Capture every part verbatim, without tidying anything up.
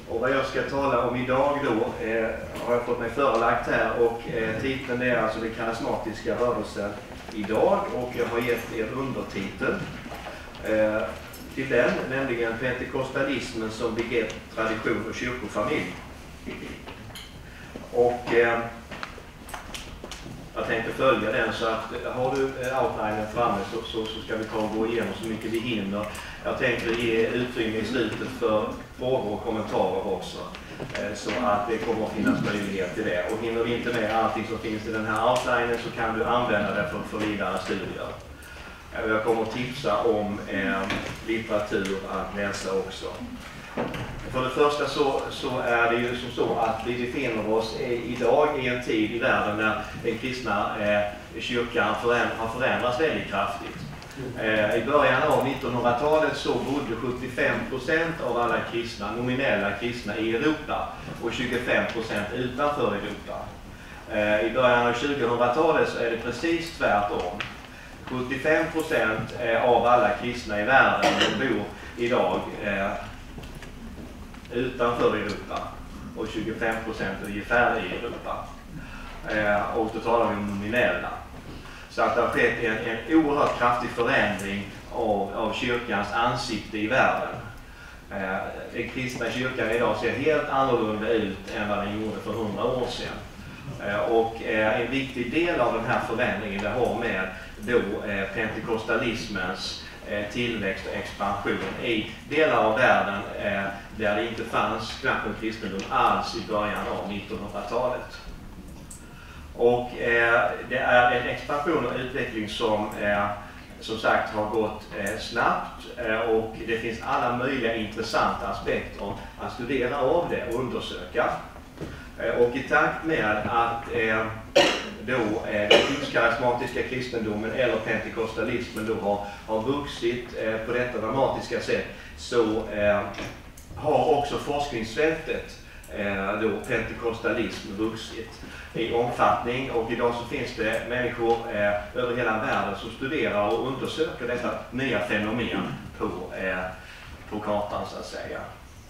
Och vad jag ska tala om idag då eh, har jag fått mig förelagt här, och eh, titeln är alltså den karismatiska rörelsen idag, och jag har gett er undertitel eh, till den, nämligen pentekostalismen som begrepp, tradition och kyrkofamilj. Och eh, jag tänkte följa den, så att har du outlinen framme så, så, så ska vi ta och gå igenom så mycket vi hinner. Jag tänkte ge utrymme i slutet för frågor och kommentarer också, eh, så att det kommer att finnas möjlighet till det. Och hinner vi inte med allting som finns i den här outlinen så kan du använda det för, för vidare studier. Eh, jag kommer att tipsa om eh, litteratur att läsa också. För det första så, så är det ju som så att vi befinner oss i, idag i en tid i världen när den kristna eh, kyrkan föränd, har förändrats väldigt kraftigt. Eh, I början av nittonhundratalet så bodde sjuttiofem procent av alla kristna, nominella kristna, i Europa och tjugofem procent utanför Europa. Eh, I början av tjugohundratalet så är det precis tvärtom. sjuttiofem procent av alla kristna i världen bor idag eh, utanför Europa och tjugofem procent ungefär i Europa. Eh, och då talar vi om nominella. Så att det har skett en, en oerhört kraftig förändring av, av kyrkans ansikte i världen. Eh, den kristna kyrkan idag ser helt annorlunda ut än vad den gjorde för hundra år sedan. Eh, och eh, en viktig del av den här förändringen det har med då eh, pentekostalismens tillväxt och expansion i delar av världen eh, där det inte fanns knappt en kristendom alls i början av nittonhundratalet. Och eh, det är en expansion och utveckling som eh, som sagt har gått eh, snabbt eh, och det finns alla möjliga intressanta aspekter att studera av det och undersöka. Eh, och i takt med att eh, då eh, den karismatiska kristendomen eller pentekostalismen då har, har vuxit eh, på detta dramatiska sätt, så eh, har också forskningsfältet eh, då pentekostalism vuxit i omfattning, och idag så finns det människor eh, över hela världen som studerar och undersöker detta nya fenomen på, eh, på kartan så att säga.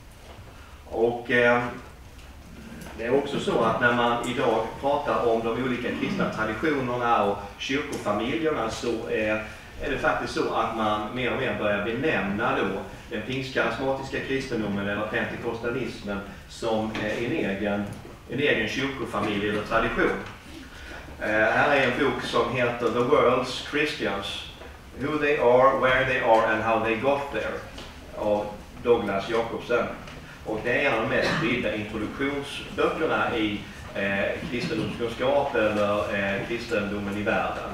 Och eh, det är också så att när man idag pratar om de olika kristna traditionerna och kyrkofamiljerna, så är, är det faktiskt så att man mer och mer börjar benämna då den pingstkarismatiska kristendomen eller pentekostalismen som en egen, en egen kyrkofamilj eller tradition. Eh, här är en bok som heter The World's Christians, Who They Are, Where They Are and How They Got There av Douglas Jacobsen. Och det är en av de mest spridda introduktionsböckerna i eh, kristendomskunskap eller eh, kristendomen i världen.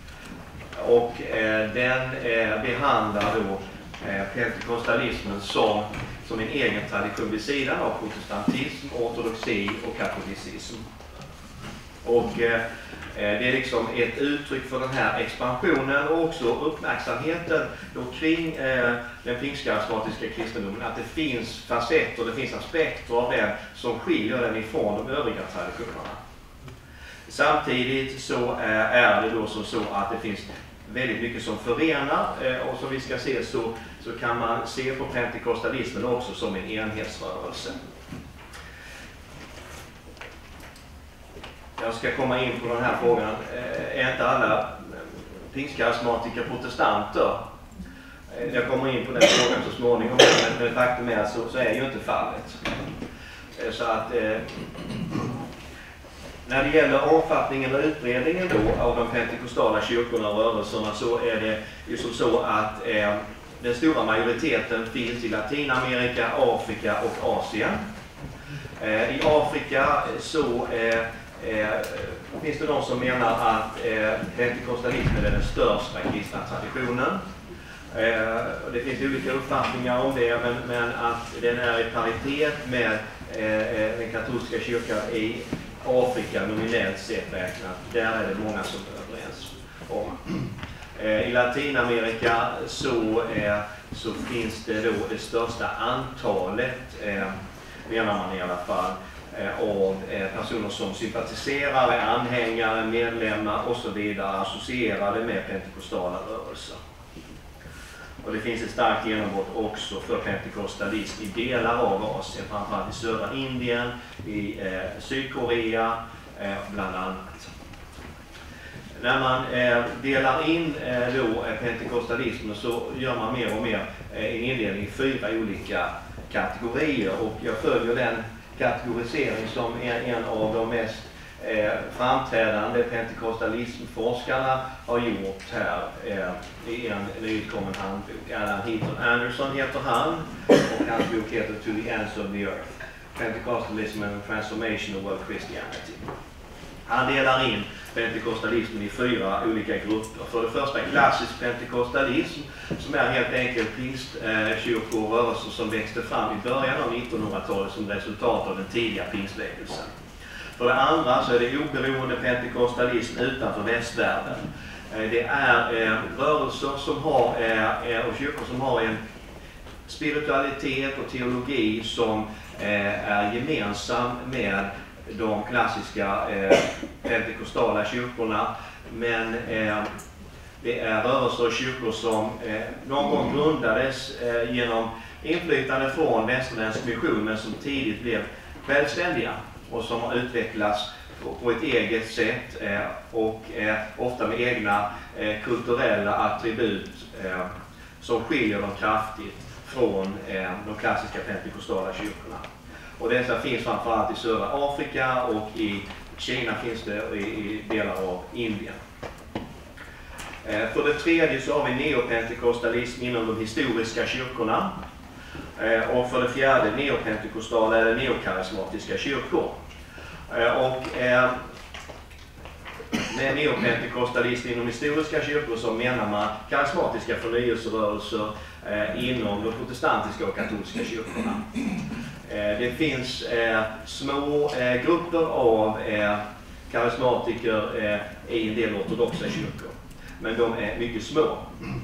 Och eh, den eh, behandlar då eh, pentekostalismen som, som en egen tradition vid sidan av protestantism, ortodoxi och katolicism. Och eh, det är liksom ett uttryck för den här expansionen och också uppmärksamheten då kring eh, den pingstkarismatiska kristendomen, att det finns facetter, det finns aspekter av den som skiljer den ifrån de övriga traditionerna. Samtidigt så eh, är det då som så att det finns väldigt mycket som förenar eh, och som vi ska se så, så kan man se på pentekostalismen också som en enhetsrörelse. Jag ska komma in på den här frågan. Är inte alla pingstkarismatiker protestanter? Jag kommer in på den frågan så småningom, men faktum är så, så är ju inte fallet. Så att eh, när det gäller omfattningen och utbredningen då av de pentekostala kyrkorna och rörelserna, så är det ju som så att eh, den stora majoriteten finns i Latinamerika, Afrika och Asien. Eh, I Afrika så eh, Eh, finns det de som menar att eh, pentekostalismen är den största kristna traditionen. Eh, och det finns olika uppfattningar om det, men, men att den är i paritet med eh, den katolska kyrkan i Afrika nominellt sett räknat. Där är det många som är överens om. Eh, I Latinamerika så, eh, så finns det då det största antalet, eh, menar man i alla fall, av personer som sympatiserar, är anhängare, medlemmar och så vidare associerade med pentekostala rörelser. Och det finns ett starkt genombrott också för pentekostalism i delar av Asien, framförallt i södra Indien, i eh, Sydkorea eh, bland annat. När man eh, delar in eh, då, eh, pentekostalismen så gör man mer och mer eh, en indelning i fyra olika kategorier, och jag följer den kategorisering som är en av de mest eh, framträdande pentekostalismforskarna har gjort här eh, i en nyutkommen handbok. Alan Heaton Anderson heter han, och hans bok heter To the Ends of the Earth, Pentecostalism and Transformation of World Christianity. Han delar in pentekostalismen i fyra olika grupper. För det första klassisk pentekostalism, som är helt enkelt pingstkyrkor och rörelser som växte fram i början av nittonhundratalet som resultat av den tidiga pingstväckelsen. För det andra så är det oberoende pentekostalism utanför västvärlden. Det är eh, rörelser som har, eh, och kyrkor som har en spiritualitet och teologi som eh, är gemensam med de klassiska eh, pentekostala kyrkorna, men eh, det är rörelser och kyrkor som eh, någon gång grundades eh, genom inflytande från västerländsk mission, men som tidigt blev självständiga och som har utvecklats på, på ett eget sätt eh, och eh, ofta med egna eh, kulturella attribut eh, som skiljer dem kraftigt från eh, de klassiska pentekostala kyrkorna. Och dessa finns framförallt i södra Afrika, och i Kina finns det i, i delar av Indien. Eh, för det tredje så har vi neopentekostalism inom de historiska kyrkorna. Eh, och för det fjärde neopentekostala eller neokarismatiska kyrkor. Eh, och eh, med neopentekostalism inom historiska kyrkor så menar man karismatiska förnyelserörelser eh, inom de protestantiska och katolska kyrkorna. Det finns eh, små eh, grupper av eh, karismatiker eh, i en del ortodoxa kyrkor, men de är mycket små.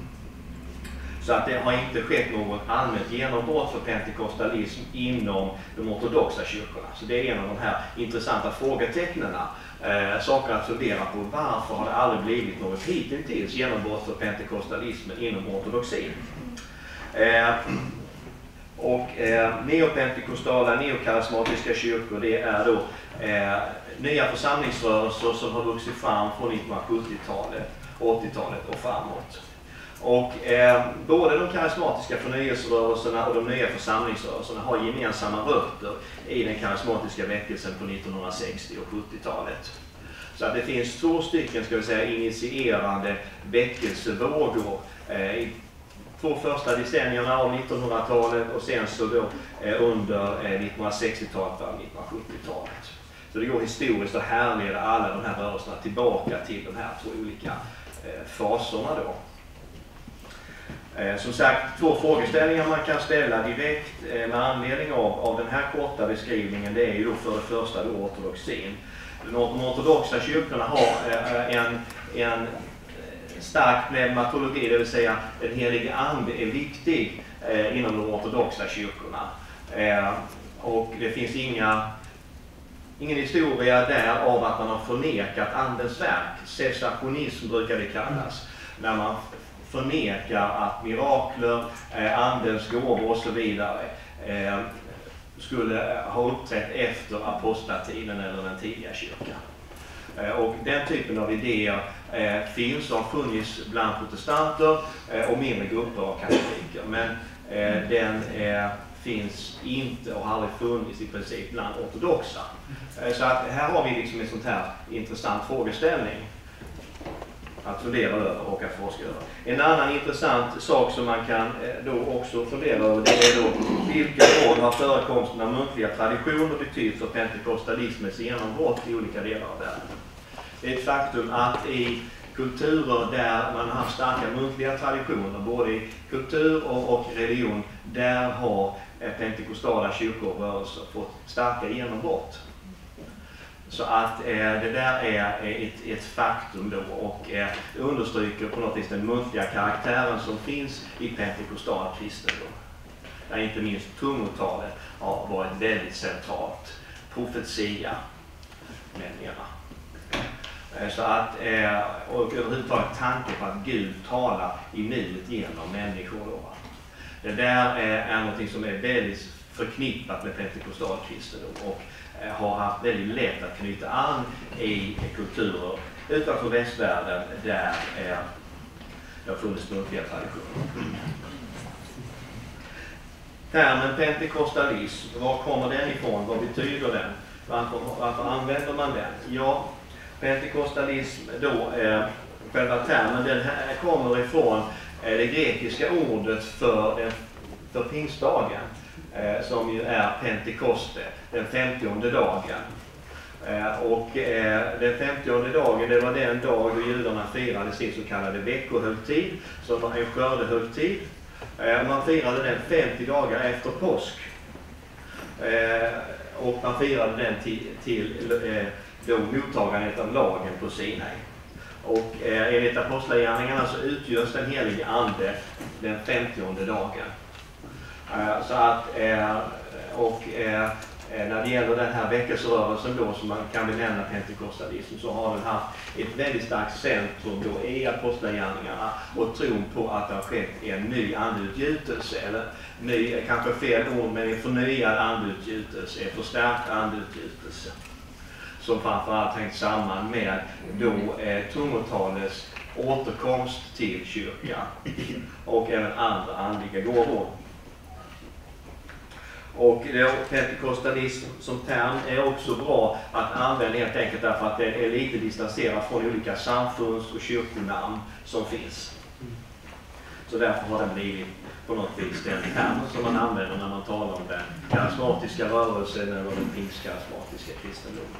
Så att det har inte skett något allmänt genombrott för pentekostalism inom de ortodoxa kyrkorna. Så det är en av de här intressanta frågetecknen. Eh, saker att fundera på: varför har det aldrig blivit något hittills genombrott för pentekostalismen inom ortodoxin? Eh, Och eh, neopentekostala, neokarismatiska kyrkor, det är då eh, nya församlingsrörelser som har vuxit fram från nittonhundrasjuttiotalet, åttiotalet och framåt. Och eh, både de karismatiska förnyelserörelserna och de nya församlingsrörelserna har gemensamma rötter i den karismatiska väckelsen på nittonhundrasextio- och sjuttiotalet. Så att det finns två stycken, ska vi säga, initierande väckelsevågor eh, i två första decennierna av nittonhundratalet, och sen så då eh, under eh, nittonhundrasextiotalet och nittonhundrasjuttiotalet. Så det går historiskt att härleda alla de här rörelserna tillbaka till de här två olika eh, faserna då. Eh, som sagt, två frågeställningar man kan ställa direkt eh, med anledning av, av den här korta beskrivningen, det är ju då för det första då ortodoxin. De ortodoxa kyrkorna har eh, en, en stark pneumatologi, det vill säga den helige ande är viktig eh, inom de ortodoxa kyrkorna. Eh, och det finns inga, ingen historia där av att man har förnekat andens verk. Cessationism brukar det kallas, när man förnekar att mirakler, eh, andens gåvor och så vidare eh, skulle ha uppträtt efter apostlatiden eller den tidiga kyrkan. Och den typen av idéer eh, finns och har funnits bland protestanter eh, och mindre grupper av katoliker. Men eh, den eh, finns inte och har aldrig funnits i princip bland ortodoxa. Eh, så att här har vi liksom en sån här intressant frågeställning att fundera över och att forska över. En annan intressant sak som man kan eh, då också fundera över, det är då vilken roll har förekomsten av muntliga traditioner betytt för pentekostalismens genombrott i olika delar av världen. Det är ett faktum att i kulturer där man har haft starka muntliga traditioner, både i kultur och, och religion, där har eh, pentekostala kyrkor och rörelser fått starka genombrott. Så att eh, det där är ett, ett faktum då, och eh, det understryker på något vis den muntliga karaktären som finns i pentekostal kristendom. Där inte minst tungotalet har varit väldigt centralt, profetia med mera. Så att, och överhuvudtaget tanke på att Gud talar i nuet genom människor. Då. Det där är något som är väldigt förknippat med pentekostalkristendom och har haft väldigt lätt att knyta an i kulturer utanför västvärlden där det har funnits muntliga traditioner. Termen pentekostalism, var kommer den ifrån? Vad betyder den? Varför, varför använder man den? Ja, pentekostalism då, eh, själva termen, den här kommer ifrån eh, det grekiska ordet för, den, för pingstdagen, eh, som ju är pentekoste, den femtionde dagen. Eh, och eh, den femtionde dagen, det var den dag då judarna firade sin så kallade veckohögtid, som var en skördehögtid. Eh, man firade den femtio dagar efter påsk. Eh, och man firade den till, till eh, då mottagandet av lagen på Sinai. Och eh, enligt apostlagärningarna så utgörs den helige ande den femtionde dagen. Eh, så att, eh, och eh, när det gäller den här väckelserörelsen då, som man kan benämna pentekostalism, så har den haft ett väldigt starkt centrum då i apostlagärningarna och tron på att det har skett en ny andeutgjutelse, eller ny, kanske fel ord, men en förnyad andeutgjutelse, en förstärkt andeutgjutelse, som framförallt hängt samman med då eh, tungotalets återkomst till kyrkan och även andra andliga gåvor. Och pentekostalism som term är också bra att använda helt enkelt därför att det är lite distanserat från olika samfunds- och kyrkonamn som finns. Så därför har den blivit på något vis den term som man använder när man talar om den karismatiska rörelsen eller den pingstkarismatiska kristendomen.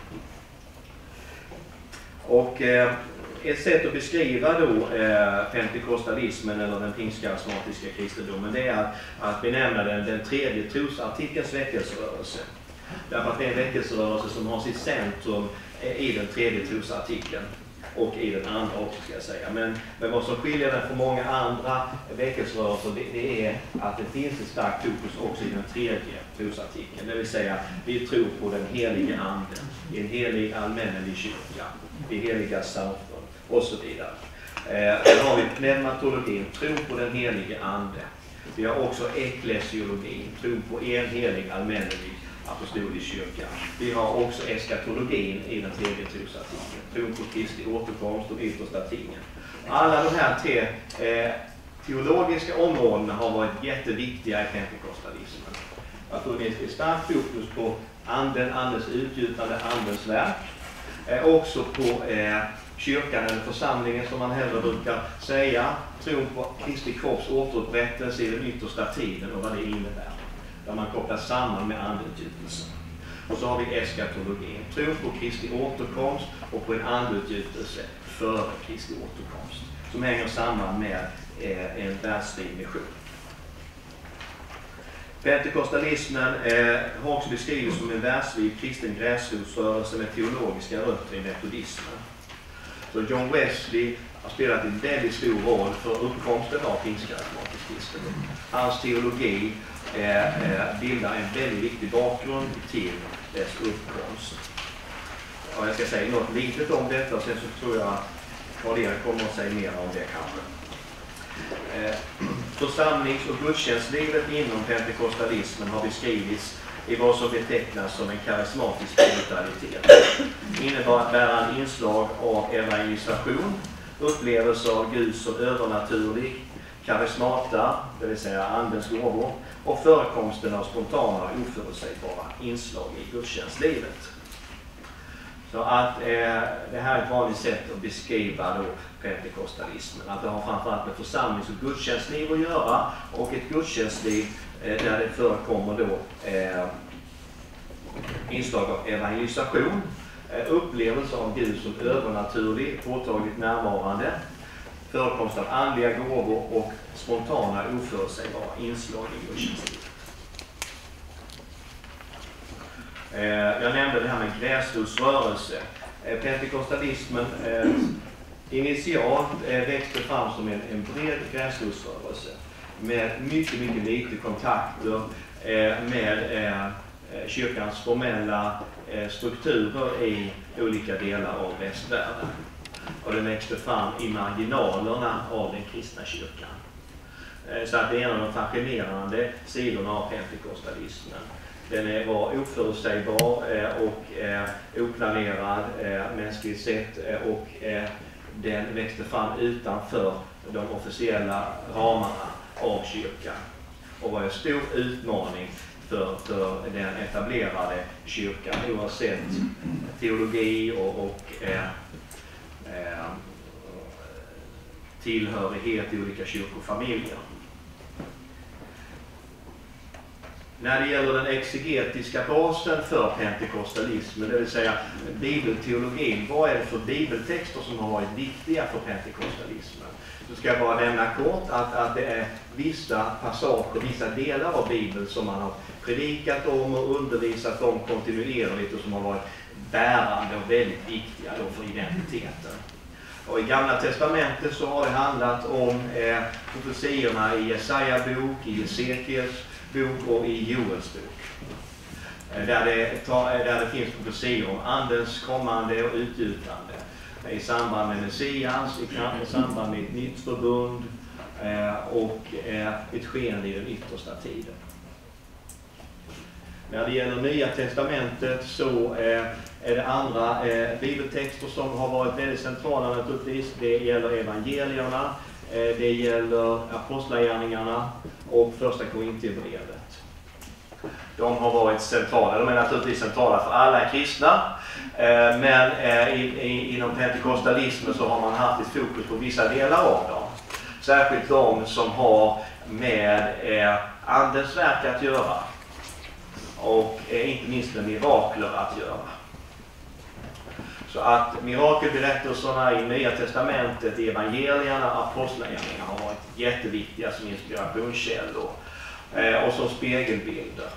Och eh, ett sätt att beskriva då eh, pentekostalismen eller den pingstkarismatiska kristendomen, det är att, att benämna den den tredje trosartikelns väckelserörelse. Därför att det är en väckelserörelse som har sitt centrum eh, i den tredje trosartikeln och i den andra också, ska jag säga. Men, men vad som skiljer den från många andra väckelserörelser, det, det är att det finns ett starkt fokus också i den tredje trosartikeln. Det vill säga, vi tror på den heliga anden, i en helig allmännelig kyrka, i heliga samfund och så vidare. Eh, då har vi pneumatologin, tro på den helige ande. Vi har också eklesiologin, tro på en helig allmännelig apostolisk kyrka. Vi har också eskatologin i den tredje trosartikeln, tro på Kristi återkomst och yttersta tingen. Alla de här tre eh, teologiska områdena har varit jätteviktiga i pentekostalismen. Det har funnits ett starkt fokus på anden, andens utgjutande, andens verk. Eh, också på eh, kyrkan eller församlingen, som man hellre brukar säga, tron på Kristi kropps återupprättelse i den yttersta tiden och vad det innebär. Där man kopplar samman med andutgjutelsen. Och så har vi eskatologin, tron på Kristi återkomst och på en andutgjutelse före Kristi återkomst, som hänger samman med eh, en världslig mission. Pentekostalismen eh, har också beskrivits som en världslig kristen gräsrotsrörelse med teologiska rötter i metodismen. Så John Wesley har spelat en väldigt stor roll för uppkomsten av pingstkarismatisk kristendom. Hans teologi eh, eh, bildar en väldigt viktig bakgrund till dess uppkomst. Och jag ska säga något litet om detta, och sen så tror jag att Karl-Erik kommer att säga mer om det kanske. Eh, församlings- och gudstjänstlivet inom pentekostalismen har beskrivits i vad som betecknas som en karismatisk spiritualitet. Innebärande inslag av evangelisation, upplevelser av Gud som övernaturlig, karismata, det vill säga andens gåvor, och förekomsten av spontana och oförutsägbara inslag i gudstjänstlivet. Så att eh, det här är ett vanligt sätt att beskriva då pentekostalismen. Att det har framförallt med församlings- och gudstjänstliv att göra, och ett gudstjänstliv eh, där det förekommer då eh, inslag av evangelisation, eh, upplevelse av Gud som övernaturlig, påtagligt närvarande, förekomst av andliga gåvor och spontana oförutsägbara inslag i gudstjänstlivet. Jag nämnde det här med gräsrotsrörelse. Pentekostalismen eh, initialt eh, växte fram som en, en bred gräsrotsrörelse med mycket, mycket lite kontakter eh, med eh, kyrkans formella strukturer i olika delar av västvärlden. Och den växte fram i marginalerna av den kristna kyrkan. Så att det är en av de fascinerande sidorna av pentekostalismen. Den var oförutsägbar och oplanerad mänskligt sett, och den växte fram utanför de officiella ramarna av kyrkan och var en stor utmaning för, för den etablerade kyrkan, oavsett teologi och, och eh, eh, tillhörighet i olika kyrkofamiljer. När det gäller den exegetiska basen för pentekostalismen, det vill säga bibelteologin, vad är det för bibeltexter som har varit viktiga för pentekostalismen? Så ska jag bara nämna kort att, att det är vissa passager, vissa delar av Bibeln som man har predikat om och undervisat om kontinuerligt och som har varit bärande och väldigt viktiga då för identiteten. Och i Gamla testamentet så har det handlat om eh, profetiorna i Jesaja bok, i Hesekiels bok och i Joels bok. Eh, där, det tar, där det finns profetior om andens kommande och utgjutande. I samband med Messias, i samband med ett nytt förbund eh, och eh, ett skeende i den yttersta tiden. När det gäller Nya testamentet så eh, är det andra eh, bibeltexter som har varit väldigt centrala naturligtvis. Det gäller evangelierna, eh, det gäller apostlagärningarna och första Korintierbrevet. De har varit centrala, de är naturligtvis centrala för alla kristna. Eh, men eh, i, i, inom pentekostalismen så har man haft ett fokus på vissa delar av dem. Särskilt de som har med eh, andens verk att göra. Och eh, inte minst med mirakler att göra. Så att mirakelberättelserna i Nya testamentet, i evangelierna, apostlagärningarna har varit jätteviktiga som inspirationskällor eh, och som spegelbilder.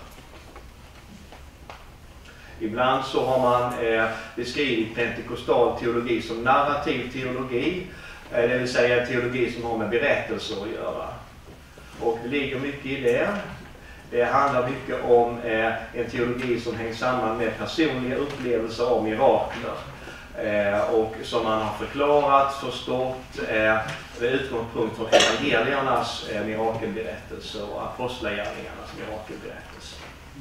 Ibland så har man eh, beskrivit pentekostal teologi som narrativ teologi, eh, det vill säga teologi som har med berättelser att göra. Och det ligger mycket i det. Det handlar mycket om eh, en teologi som hänger samman med personliga upplevelser av mirakler. Eh, och som man har förklarat, förstått eh, med utgångspunkt från evangeliernas eh, mirakelberättelser och apostlagärningarnas mirakelberättelser.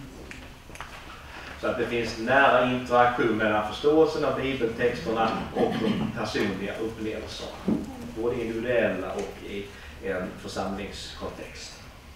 Så att det finns nära interaktion mellan förståelsen av bibeltexterna och de personliga upplevelserna. Både individuella och i en församlingskontext.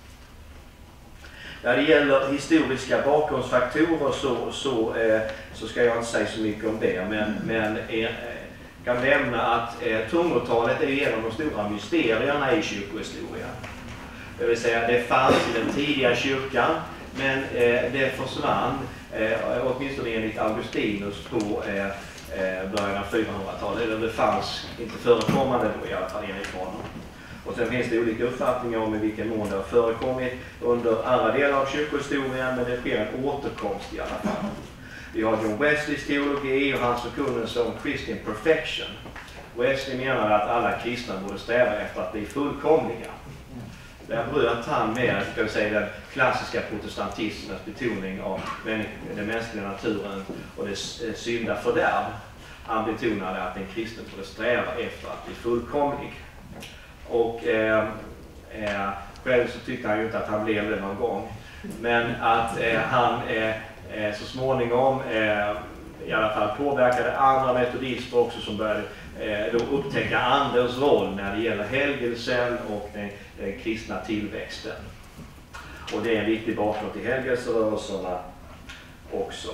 När det gäller historiska bakgrundsfaktorer så, så, eh, så ska jag inte säga så mycket om det. Men, men eh, kan nämna att eh, tungotalet är en av de stora mysterierna i kyrkohistorien. Det vill säga det fanns i den tidiga kyrkan, men eh, det försvann eh, åtminstone enligt Augustinus på eh, början av fyrahundratalet. Eller det fanns inte förekommande då i alla fall enligt honom. Och sen finns det olika uppfattningar om i vilken mån det har förekommit under andra delar av kyrkohistorien, men det sker en återkomst i alla fall. Vi har John Wesleys teologi och hans förkunnelse om Christian perfection. Wesley menar att alla kristna borde sträva efter att bli fullkomliga. Där bröt han med, ska vi säga, den klassiska protestantismens betoning av den mänskliga naturen och dess synda fördärv. Han betonade att en kristen borde sträva efter att bli fullkomlig. Och eh, eh, själv så tyckte han ju inte att han blev det någon gång. Men att eh, han eh, eh, så småningom eh, i alla fall påverkade andra metodister också som började eh, då upptäcka andens roll när det gäller helgelsen och den, den kristna tillväxten. Och det är en viktig bakgrund till helgelserörelserna också.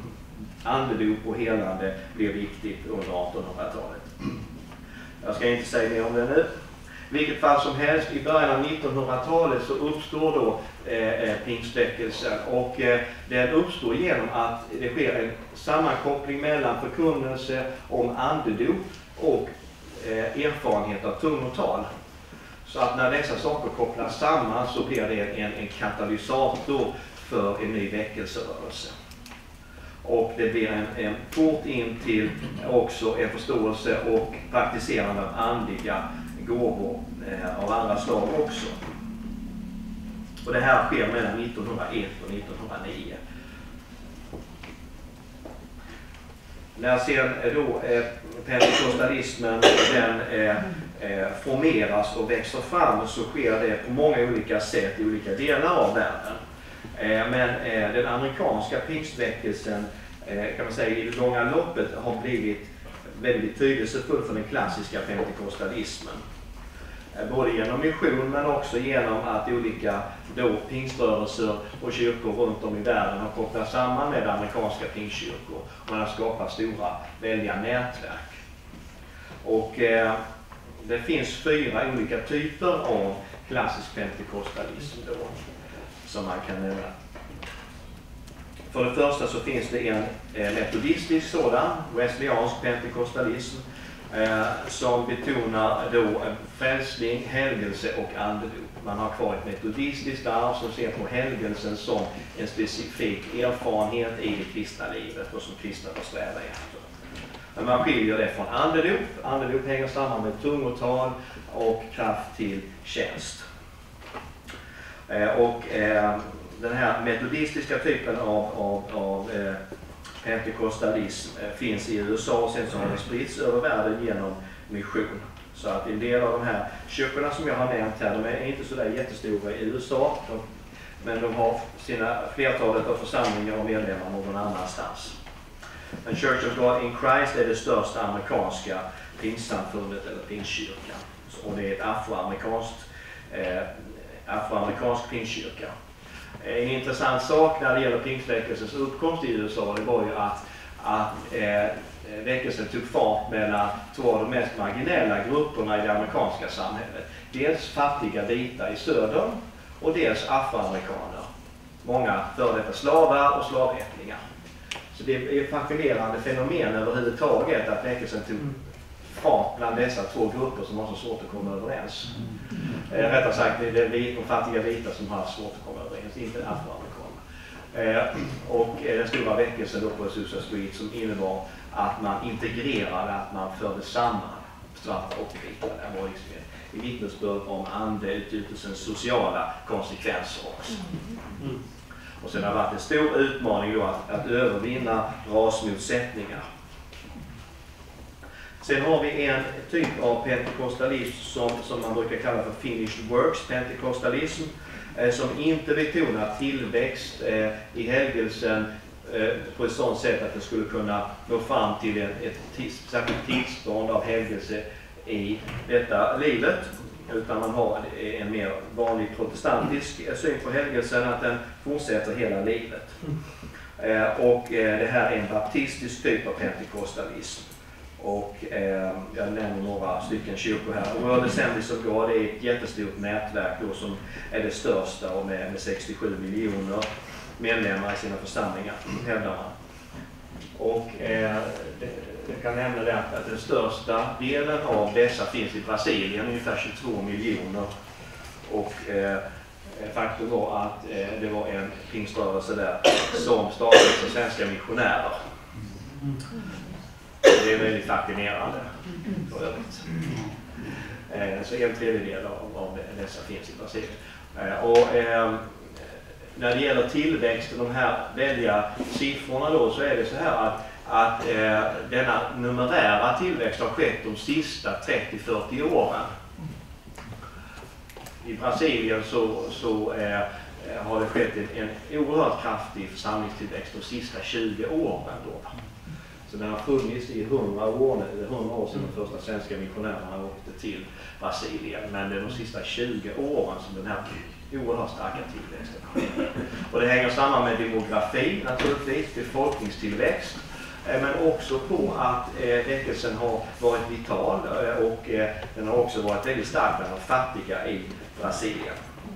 Andedop och helande blev viktigt under artonhundratalet. Jag ska inte säga mer om det nu. Vilket fall som helst, i början av nittonhundratalet så uppstår då eh, pingstväckelsen, och eh, den uppstår genom att det sker en sammankoppling mellan förkunnelse om andedop och eh, erfarenhet av tungotal. Så att när dessa saker kopplas samman så blir det en, en katalysator för en ny väckelserörelse. Och det blir en, en port in till också en förståelse och praktiserande av andliga gåvor eh, av andra slag också. Och det här sker mellan nittonhundraett och nittonhundranio. när sen då eh, pentekostalismen den eh, eh, formeras och växer fram, så sker det på många olika sätt i olika delar av världen. Eh, men eh, den amerikanska pingstväckelsen eh, kan man säga i det långa loppet har blivit väldigt betydelsefull för den klassiska pentekostalismen. Eh, både genom mission men också genom att olika då pingströrelser och kyrkor runt om i världen har kopplat samman med amerikanska pingstkyrkor. Och man har skapat stora, välja nätverk. Och eh, det finns fyra olika typer av klassisk pentekostalism då, som man kan nämna. För det första så finns det en eh, metodistisk sådan, wesleyansk pentekostalism, eh, som betonar då eh, frälsning, helgelse och andedop. Man har kvar ett metodistiskt arv som ser på helgelsen som en specifik erfarenhet i det kristna livet och som kristna får sträva efter. Men man skiljer det från andedop. Andedop hänger samman med tungotal och kraft till tjänst. Eh, och eh, den här metodistiska typen av, av, av eh, pentekostalism eh, finns i U S A, och sen så har det spritts över världen genom mission. Så att en del av de här kyrkorna som jag har nämnt här, de är inte så där jättestora i U S A, de, men de har sina flertalet av församlingar och medlemmar någon annanstans. Men Church of God in Christ är det största amerikanska pingstsamfundet eller pingstkyrkan. Och det är ett afroamerikanskt eh, afroamerikansk pingstkyrka. En intressant sak när det gäller pingstväckelsens uppkomst i U S A, det var ju att, att eh, väckelsen tog fart mellan två av de mest marginella grupperna i det amerikanska samhället. Dels fattiga vita i söder och dels afroamerikaner. Många före detta slavar och slavättlingar. Så det är ett fascinerande fenomen överhuvudtaget att väckelsen tog fart bland dessa två grupper som har så svårt att komma överens. Eh, rättare sagt, det är de fattiga vita som har svårt att komma överens, inte afroamerikaner. Eh, och eh, den stora väckelsen då på Azusa Street som innebar att man integrerade, att man förde samman svarta och vita. Det var liksom ett vittnesbörd om andeutgjutelsens sociala konsekvenser också. Mm. Och sen har det varit en stor utmaning då att, att övervinna rasmotsättningar. Sen har vi en typ av pentekostalism som, som man brukar kalla för finished works pentekostalism, eh, som inte betonar tillväxt eh, i helgelsen eh, på ett sådant sätt att det skulle kunna nå fram till en, ett tids, särskilt tillstånd av helgelse i detta livet. Utan man har en mer vanlig protestantisk syn på helgelsen, att den fortsätter hela livet. Eh, och eh, det här är en baptistisk typ av pentekostalism. Och eh, jag nämner några stycken kyrkor här. World Assemblies of God är ett jättestort nätverk då, som är det största och med, med sextiosju miljoner medlemmar i sina församlingar, hävdar man. Och eh, det, jag kan nämna det att den största delen av dessa finns i Brasilien, ungefär tjugotvå miljoner. Och eh, faktum var att eh, det var en pingströrelse där som startades av svenska missionärer. Det är väldigt fascinerande för övrigt. Eh, så en tredjedel av, av dessa finns i Brasilien. Eh, och eh, när det gäller tillväxt, de här välja siffrorna då, så är det så här att att eh, denna numerära tillväxt har skett de sista trettio till fyrtio åren. I Brasilien så, så eh, har det skett en, en oerhört kraftig församlingstillväxt de sista tjugo åren då. Så den har funnits i hundra år, hundra år sedan de första svenska missionärerna åkte till Brasilien. Men det är de sista tjugo åren som den här oerhört starka tillväxten sker. Och det hänger samman med demografi naturligtvis, befolkningstillväxt. Men också på att eh, väckelsen har varit vital eh, och eh, den har också varit väldigt stark bland de fattiga i Brasilien.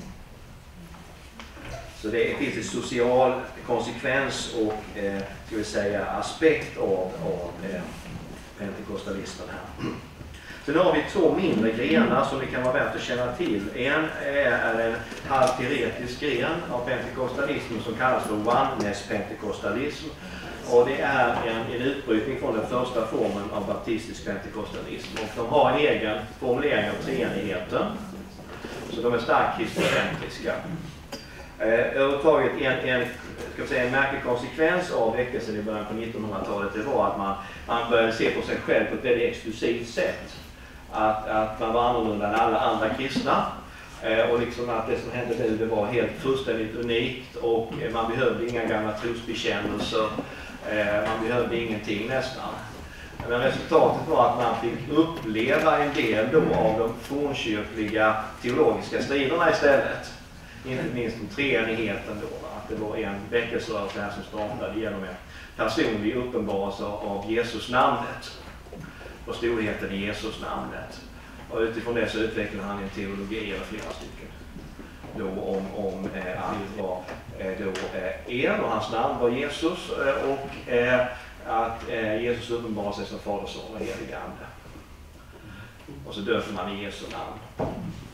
Så det finns en social konsekvens och eh, ska vi säga, aspekt av, av eh, pentekostalismen här. Sen har vi två mindre grenar som det kan vara värt att känna till. En är en halvteoretisk gren av pentekostalism som kallas för oneness-pentekostalism. Och det är en, en utbrytning från den första formen av baptistisk pentekostalism. Och de har en egen formulering av treenigheten. Så de är starkt kristocentriska. Eh, överhuvudtaget en, en ska säga, en märklig konsekvens av väckelsen i början på nittonhundratalet, det var att man, man började se på sig själv på ett väldigt exklusivt sätt. Att, att man var annorlunda än alla andra kristna. Eh, och liksom att det som hände nu, det var helt fullständigt unikt, och eh, man behövde inga gamla trosbekännelser. Eh, man behövde ingenting nästan. Men resultatet var att man fick uppleva en del då av de fornkyrkliga teologiska striderna istället. Inte minst om treenigheten då. Att det var en väckelserörelse här som startade genom en personlig uppenbarelse av Jesus-namnet. Och storheten i Jesus-namnet. Och utifrån det så utvecklade han en teologi, eller flera stycken. Då om, om eh, han var eh, då eh, en, och hans namn var Jesus, eh, och eh, att eh, Jesus uppenbarar sig som Fader, Son och helig ande. Och så döper man i Jesu namn.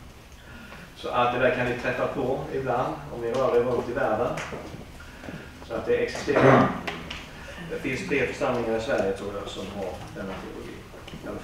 Så att det där kan ni träffa på ibland om ni rör er runt i världen. Så att det existerar. Det finns tre församlingar i Sverige, tror jag, som har denna teologi. Eller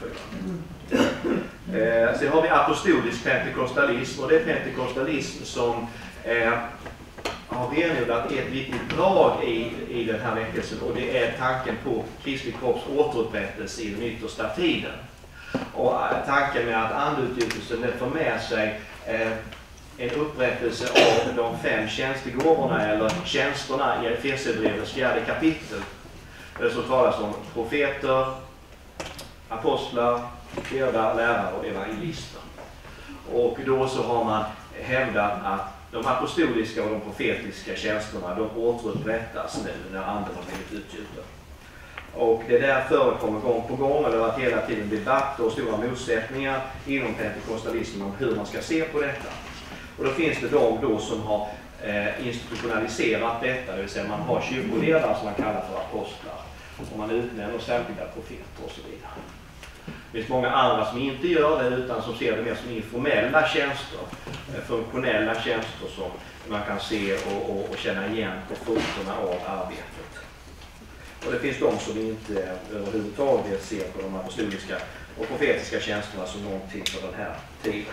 fyra. Eh, sen har vi apostolisk pentekostalism, och det är pentekostalism som eh, har renodlat ett viktigt drag i, i den här väckelsen, och det är tanken på Kristi kropps återupprättelse i den yttersta tiden. Och tanken med att andutgjutelsen får med sig eh, en upprättelse av de fem tjänstegåvorna eller tjänsterna i Efesierbrevets fjärde kapitel. Det så talas om profeter, apostlar, herdar, lärare och evangelister. Och då så har man hävdat att de apostoliska och de profetiska tjänsterna, de återupprättas nu när anden har blivit utgjuten. Och det där förekommer gång på gång, och det har varit hela tiden debatt och stora motsättningar inom pentekostalismen om hur man ska se på detta. Och då finns det de då som har eh, institutionaliserat detta, det vill säga man har kyrkoledare som man kallar för apostlar, och man utnämner särskilda profeter och så vidare. Det finns många andra som inte gör det, utan som ser det mer som informella tjänster, funktionella tjänster som man kan se och, och, och känna igen på frukterna av arbetet. Och det finns de som inte överhuvudtaget ser på de apostoliska och profetiska tjänsterna som någonting för den här tiden.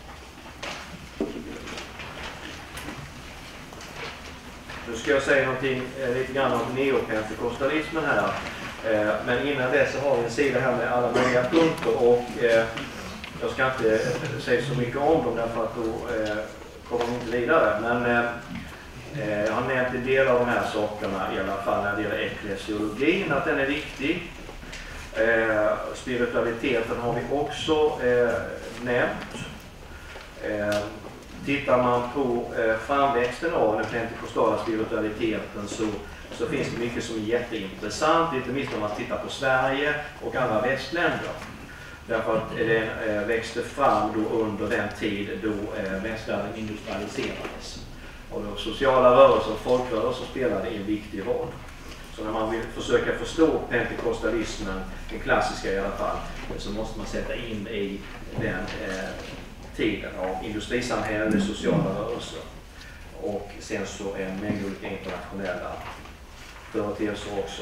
Nu ska jag säga någonting eh, lite grann om neopentekostalismen här. Eh, men innan det så har vi en sida här med alla möjliga punkter, och eh, jag ska inte eh, säga så mycket om dem därför att då eh, kommer de inte vidare. Men eh, jag har nämnt en del av de här sakerna i alla fall när det gäller eklesiologin, att den är viktig. Eh, spiritualiteten har vi också eh, nämnt. Eh, Tittar man på eh, framväxten av den pentekostala spiritualiteten så, så finns det mycket som är jätteintressant, inte minst om man tittar på Sverige och andra västländer. Därför att den eh, växte fram då under den tid då eh, västvärlden industrialiserades. Och då sociala rörelser och folkrörelser spelade en viktig roll. Så när man vill försöka förstå pentekostalismen, den klassiska i alla fall, så måste man sätta in i den eh, tiden av industrisamhälle, sociala rörelser, och sen så en mängd olika internationella företeelser också.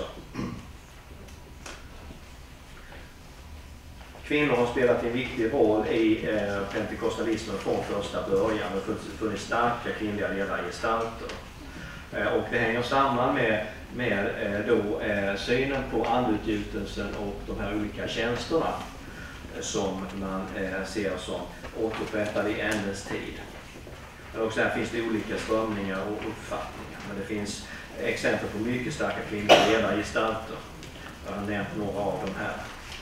Kvinnor har spelat en viktig roll i eh, pentekostalismen från första början. Det har funnits starka kvinnliga ledargestalter. Eh, och det hänger samman med, med eh, då, eh, synen på andutgjutelsen och de här olika tjänsterna som man eh, ser som återupprättade i ändens tid. Men också här finns det olika strömningar och uppfattningar. Men det finns exempel på mycket starka kvinnliga ledargestalter. Jag har nämnt några av dem här.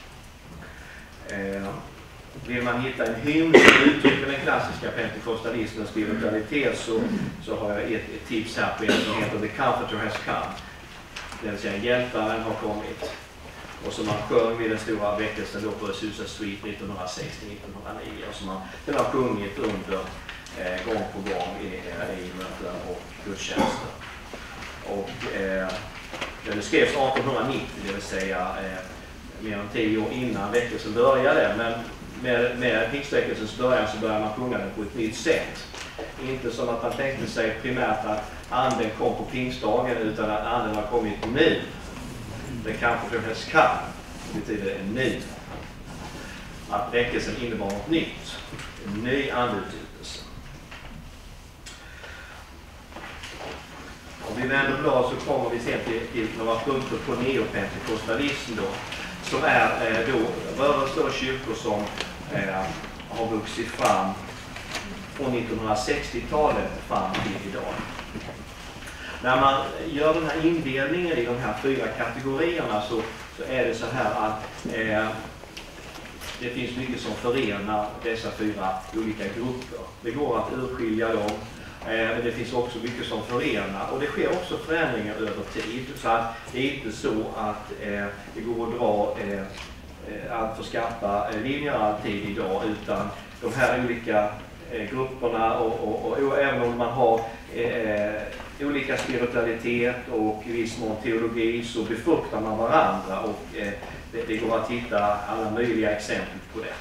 Eh, vill man hitta en hymn som uttrycker den klassiska pentekostalismens spiritualitet, så, så har jag ett, ett tips här på en som heter The Comforter Has Come. Det vill säga hjälparen har kommit. Och som man sjöng vid den stora väckelsen då på Azusa Street nittonhundrasex till nittonhundranio. Och som man den har sjungit under eh, gång på gång i, i möten och gudstjänster. Och eh, den skrevs artonhundranittio, det vill säga eh, mer än tio år innan väckelsen började. Men med, med pingstväckelsens början så började man sjunga den på ett nytt sätt. Inte som att man tänkte sig primärt att anden kom på pingstdagen, utan att anden har kommit nu. Det kanske för hennes kan betyder en ny. Att väckelsen innebar något nytt. En ny andutgivelse. Om vi vänder blad så kommer vi sen till, till några punkter på neopentekostalism då, som är eh, då rörelser och kyrkor som eh, har vuxit fram från nittonhundrasextiotalet fram till idag. När man gör den här indelningen i de här fyra kategorierna så, så är det så här att eh, det finns mycket som förenar dessa fyra olika grupper. Det går att urskilja dem, eh, men det finns också mycket som förenar. Och det sker också förändringar över tid. Så att det är inte så att eh, det går att dra eh, allt för skarpa linjer alltid idag, utan de här olika eh, grupperna och, och, och, och även om man har eh, olika spiritualitet och i viss mån teologi så befruktar man varandra och eh, det, det går att hitta alla möjliga exempel på det.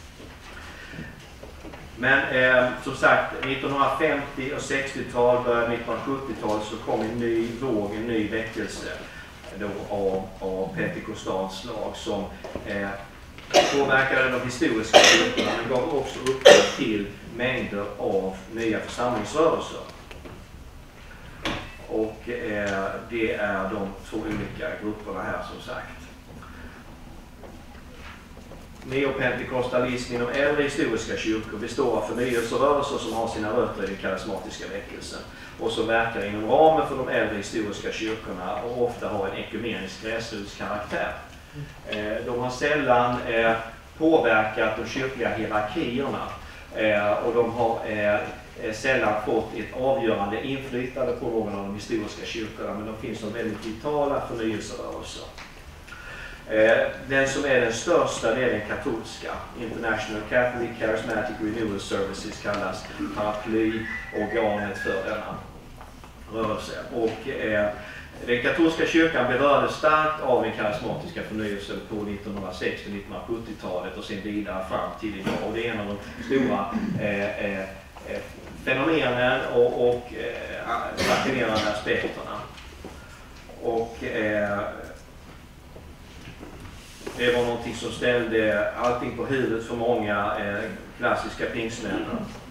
Men eh, som sagt, nittonhundrafemtio- och sextiotal, början nittonhundrasjuttiotal så kom en ny våg, en ny väckelse då av, av pentekostalt slag som eh, påverkade de historiska kyrkorna men gav också upphov till mängder av nya församlingsrörelser. Och eh, det är de två olika grupperna här som sagt. Neopentekostalism inom äldre historiska kyrkor består av förnyelserörelser som har sina rötter i den karismatiska väckelsen och som verkar inom ramen för de äldre historiska kyrkorna och ofta har en ekumenisk gräsrotskaraktär. Eh, de har sällan eh, påverkat de kyrkliga hierarkierna eh, och de har eh, sällan fått ett avgörande inflytande på någon av de historiska kyrkorna, men de finns som väldigt vitala förnyelserörelser. Den som är den största det är den katolska. International Catholic Charismatic Renewal Services kallas paraplyorganet för denna rörelse. Och eh, den katolska kyrkan berördes starkt av den karismatiska förnyelsen på nittonhundrasextio- och nittonhundrasjuttiotalet och sen vidare fram till idag. Och det är en av de stora eh, eh, fenomenen och, och eh, fascinerande aspekterna. Och eh, det var någonting som ställde allting på huvudet för många eh, klassiska pingstmän.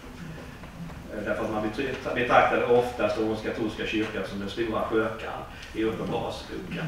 Eh, därför att man betraktade oftast den katolska kyrkan som den stora skökan i Uppenbarelseboken.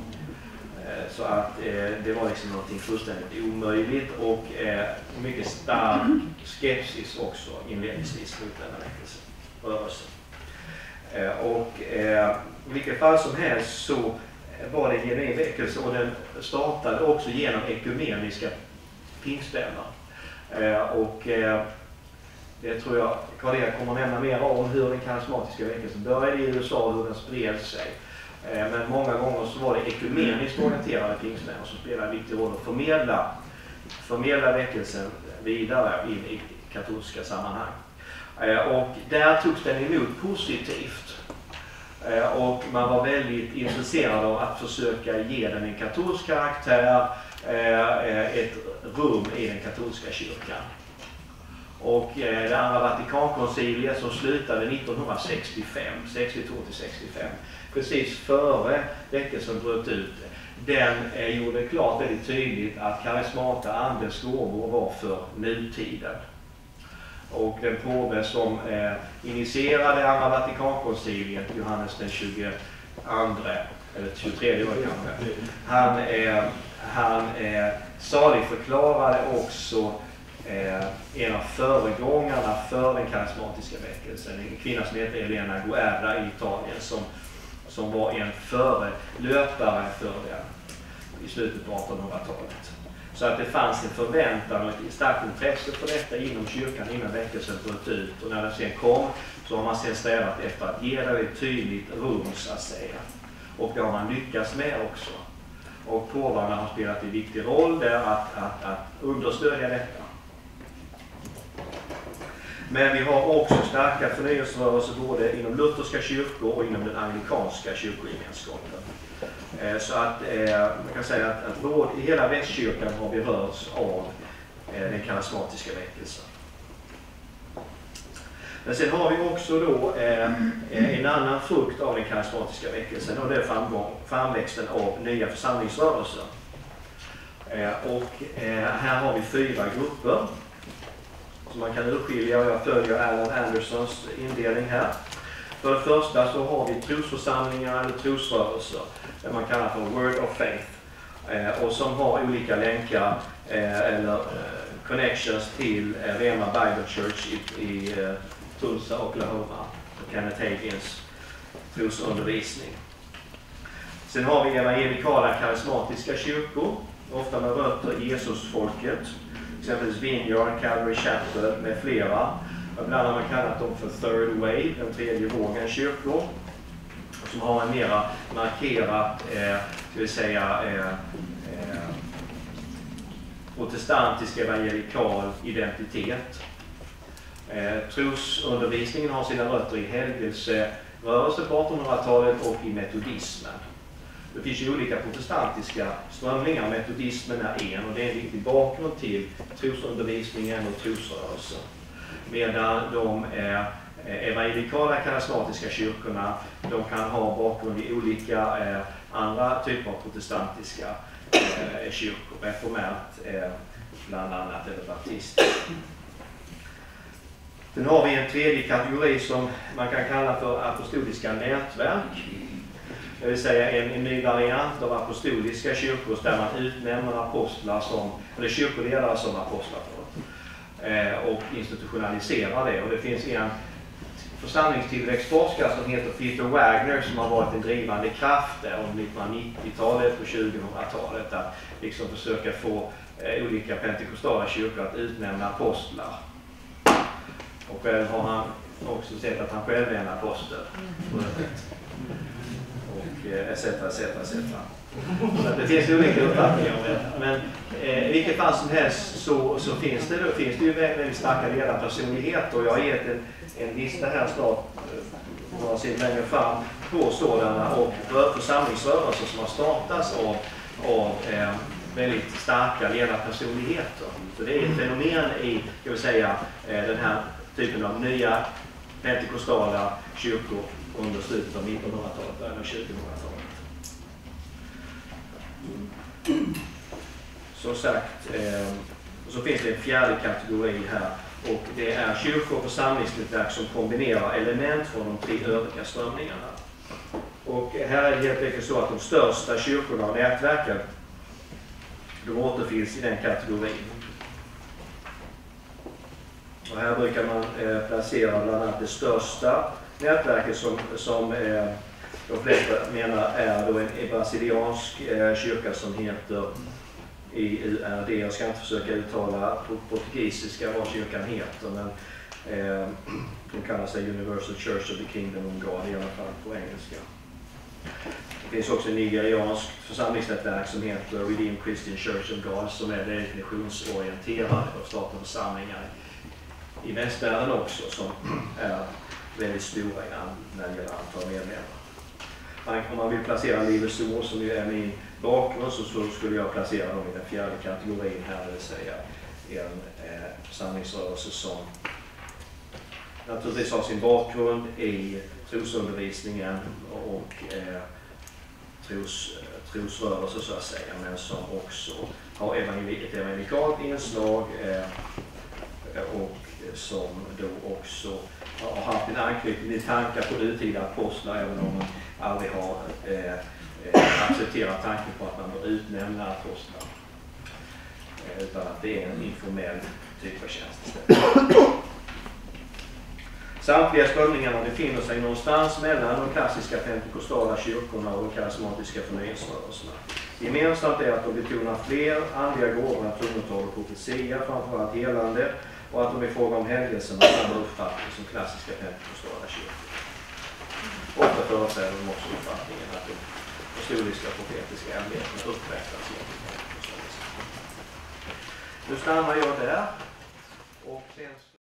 Eh, så att eh, det var liksom någonting fullständigt omöjligt och eh, mycket stark skepsis också inledningsvis mot denna väckelserörelse. Eh, och eh, i vilket fall som helst så var det en genuin väckelse och den startade också genom ekumeniska pingststämmor. Eh, och eh, det tror jag Karl-Erik kommer att nämna mer om hur den karismatiska väckelsen började i U S A och hur den spred sig. Eh, men många gånger så var det ekumeniskt orienterade pingststämmor som spelade en viktig roll att förmedla, förmedla väckelsen vidare in i katolska sammanhang. Eh, och där togs den emot positivt. Och man var väldigt intresserad av att försöka ge den en katolsk karaktär, ett rum i den katolska kyrkan. Och det andra Vatikankonciliet som slutade nittonhundrasextiofem, sextiotvå till sextiofem, precis före väckelsen bröt ut, den gjorde klart väldigt tydligt att karismata andens gåvor var för nutiden. Och den påve som eh, initierade andra Vatikankonciliet, Johannes den tjugoandra, eller tjugotredje år kanske, han, eh, han eh, saligförklarade också eh, en av föregångarna för den karismatiska väckelsen, en kvinna som heter Elena Guerra i Italien som, som var en förelöpare för den i slutet på artonhundratalet. Så att det fanns en förväntan och ett starkt intresse för detta inom kyrkan innan väckelsen bröt ut. Och när det sen kom så har man sen strävat efter att ge det ett tydligt rum så att säga. Och det har man lyckats med också. Och påvarna har spelat en viktig roll där att, att, att understödja detta. Men vi har också starka förnyelserörelser både inom lutherska kyrkor och inom den anglikanska kyrkogemenskapen. Så att eh, man kan säga att, att vår, i hela västkyrkan har berörts av eh, den karismatiska väckelsen. Men sen har vi också då eh, en annan frukt av den karismatiska väckelsen och det är framgång, framväxten av nya församlingsrörelser. Eh, och eh, här har vi fyra grupper som man kan urskilja och jag följer Alan Andersons indelning här. För det första så har vi trosförsamlingar eller trosrörelser, det man kallar för Word of Faith, eh, och som har olika länkar eh, eller eh, connections till eh, Rema Bible Church i, i eh, Tulsa, Oklahoma, och Kenneth Hagins trosundervisning. Sen har vi evangelikala karismatiska kyrkor, ofta med rötter i Jesusfolket, exempelvis Vineyard, Calvary Chapel med flera. Ibland har man kallat dem för Third Wave, den tredje vågen kyrkor, som har en mera markerat, eh, ska vi säga, eh, eh, protestantisk evangelikal identitet. Eh, trosundervisningen har sina rötter i helgelserörelsen på artonhundratalet och i metodismen. Det finns ju olika protestantiska strömningar. Metodismen är en, och det är en viktig bakgrund till trosundervisningen och trosrörelsen. Medan de eh, evangelikala karismatiska kyrkorna, de kan ha bakgrund i olika eh, andra typer av protestantiska eh, kyrkor, reformärt eh, bland annat, eller baptist. Sen har vi en tredje kategori som man kan kalla för apostoliska nätverk. Det vill säga en, en ny variant av apostoliska kyrkor där man utnämner apostlar som, eller kyrkoledare som apostlar eh, och institutionaliserar det. Och det finns en församlingstillväxtforskare som heter Peter Wagner som har varit en drivande kraft där om nittonhundranittiotalet och tjugohundratalet att liksom försöka få eh, olika pentekostala kyrkor att utnämna apostlar. Och själv har han också sett att han själv är en apostel. Och et cetera, et cetera, et cetera. Så det finns olika uppfattningar om det. Men eh, i vilket fall som helst så, så finns, det, då, finns det ju väldigt starka ledarpersonligheter. Och jag har gett en, en lista här snart, några sidor längre fram, på sådana och församlingsrörelser som har startats av, av eh, väldigt starka ledarpersonligheter. Så det är ett fenomen i, ska vi säga, eh, den här typen av nya pentekostala kyrkor under slutet av nittonhundratalet eller tjugohundratalet. Så sagt, eh, så finns det en fjärde kategori här, och det är kyrkor och församlingsnätverk som kombinerar element från de tre övriga strömningarna. Och här är det helt enkelt så att de största kyrkorna och nätverken, de återfinns i den kategorin. Och här brukar man eh, placera bland annat det största nätverket som, som eh, de flesta menar är då en, en brasiliansk eh, kyrka som heter I U R D. Jag ska inte försöka uttala på portugisiska vad kyrkan heter, men eh, de kallar sig Universal Church of the Kingdom of God, i alla fall på engelska. Det finns också en nigeriansk församlingsnätverk som heter Redeemed Christian Church of God, som är väldigt missionsorienterad och startar församlingar i västvärlden också, som är väldigt stora när det gäller antal medlemmar. Man, om man vill placera Livets Ord, som ju är min bakgrund, så, så skulle jag placera dem i den fjärde kategorin här, det vill säga en eh, församlingsrörelse som naturligtvis har sin bakgrund i trosundervisningen och eh, tros, trosrörelse så att säga, men som också har ett evangelikalt inslag eh, och som då också har haft en anknytning till tankar på nutida apostlar, även om man aldrig har eh, eh, accepterat tanken på att man bör utnämna apostlar. Eh, utan att det är en informell typ av tjänst istället. Samtliga strömningarna befinner sig någonstans mellan de klassiska pentekostala kyrkorna och de karismatiska förnyelserörelserna. Gemensamt är att de betonar fler andliga gåvor än tungotal och profetia, framförallt helande, och att de i fråga om händelsen har samma uppfattning som klassiska pentekostala kyrkor. Ofta företräder de också uppfattningen att de apostoliska profetiska ämbeten upprättas genom pentekostalism. Nu stannar jag där. Och sen